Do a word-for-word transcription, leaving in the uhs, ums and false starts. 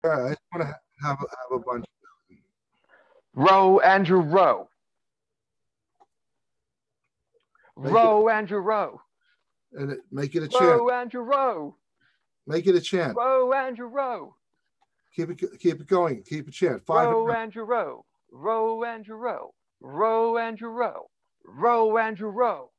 All right, I just want to have a, have a bunch. Row, Andrew, row. Make it, Row, Andrew, row. and it, make it a chant. Row, Andrew, row. Make it a chant. Row, Andrew, row. Keep it keep it going. Keep a chant. Five. Row, Andrew, row. Row, Andrew, row. Row, Andrew, row. Row, Andrew, row.